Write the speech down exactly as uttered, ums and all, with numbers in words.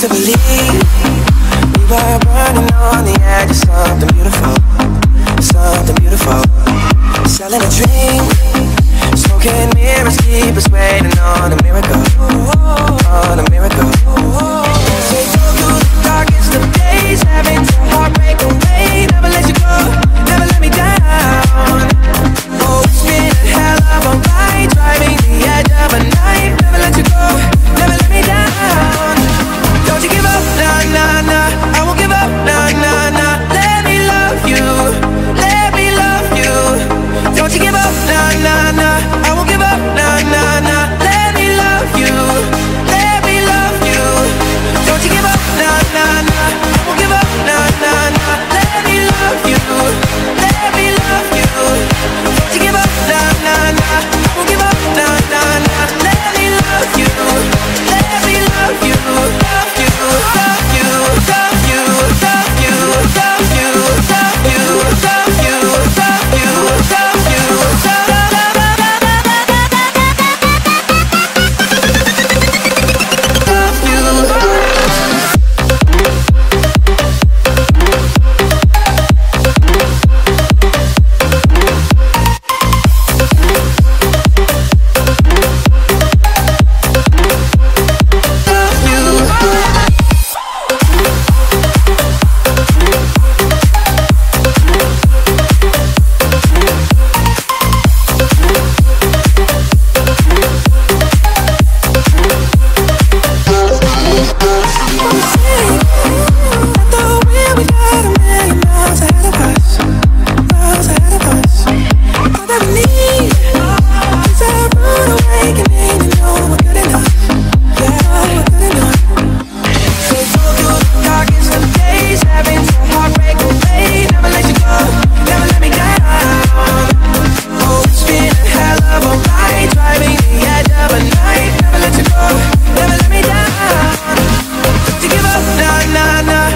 to believe we were burning on the edge of something beautiful, something beautiful. Selling a dream, smoking mirrors keep us waiting on a miracle, on a miracle. Say go through the darkest of days, having to heartbreak away. Never let you go, never let me down. Oh, it's been a hell of a ride, driving the edge of a night. Never let you go, never let me down. Don't you give up, nah, nah, nah. I won't give up, nah, nah, nah. Let me love you, let me love you. Don't you give up, nah, nah, nah. I won't give up, nah, nah, nah. Let me love you, let me love you. Don't you give up, nah, nah, nah. I won't give up, nah, nah, nah. Let me love you, let me love you. Don't you give up, nah, nah, nah. I won't give up, nah, nah, nah. Let me love you, let me love you, love you, love you, love you, love you, love you, love you, love you, love you, love you, nah, nah, nah.